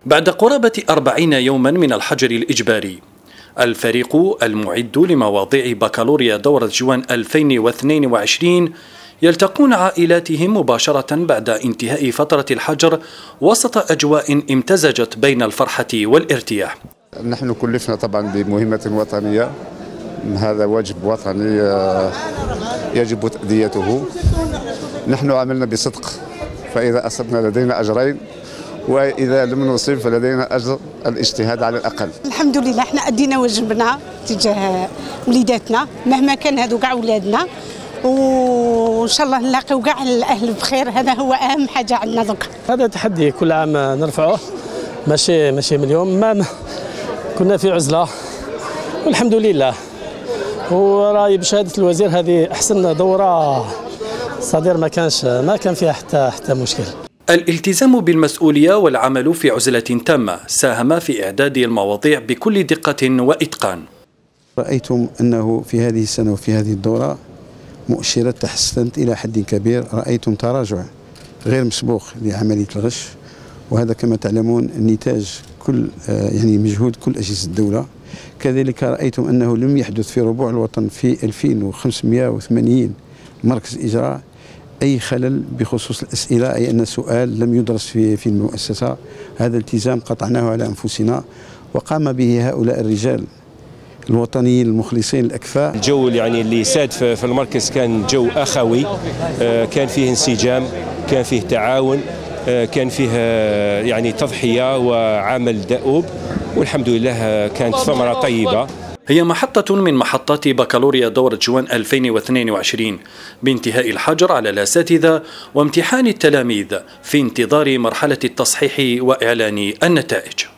بعد قرابة 40 يوما من الحجر الإجباري، الفريق المعد لمواضيع بكالوريا دورة جوان 2022 يلتقون عائلاتهم مباشرة بعد انتهاء فترة الحجر وسط أجواء امتزجت بين الفرحة والارتياح. نحن كلفنا طبعا بمهمة وطنية، هذا واجب وطني يجب تأديته. نحن عملنا بصدق، فإذا أصبنا لدينا أجرين، وإذا لم نصب فلدينا أجر الاجتهاد على الأقل. الحمد لله احنا أدينا واجبنا تجاه وليداتنا مهما كان، هذو كاع ولادنا، وإن شاء الله نلاقيو كاع الأهل بخير. هذا هو أهم حاجة عندنا دوكا. هذا تحدي كل عام نرفعه، ماشي من اليوم، ما كنا في عزلة والحمد لله. وراي بشهادة الوزير هذه أحسن دورة صدير، ما كان فيها حتى مشكل. الالتزام بالمسؤولية والعمل في عزلة تامة ساهم في إعداد المواضيع بكل دقة وإتقان. رأيتم أنه في هذه السنة وفي هذه الدورة مؤشرات تحسنت إلى حد كبير. رأيتم تراجع غير مسبوق لعملية الغش، وهذا كما تعلمون نتاج كل مجهود كل أجهزة الدولة. كذلك رأيتم أنه لم يحدث في ربوع الوطن في 2580 مركز إجراء أي خلل بخصوص الأسئلة، أي أن سؤال لم يدرس في المؤسسة. هذا التزام قطعناه على أنفسنا وقام به هؤلاء الرجال الوطنيين المخلصين الأكفاء. الجو اللي ساد في المركز كان جو أخوي، كان فيه انسجام، كان فيه تعاون، كان فيه تضحية وعمل دؤوب، والحمد لله كانت ثمرة طيبة. هي محطة من محطات بكالوريا دورة جوان 2022 بانتهاء الحجر على الأساتذة وامتحان التلاميذ في انتظار مرحلة التصحيح وإعلان النتائج.